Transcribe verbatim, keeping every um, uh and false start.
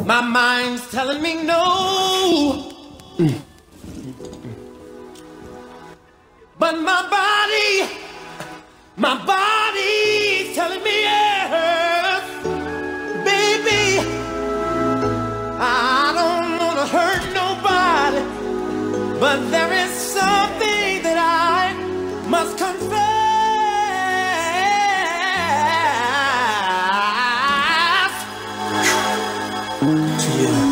My mind's telling me no. But my body, my body's telling me yes. Baby, I don't wanna hurt nobody, but there is something that I must confess to you.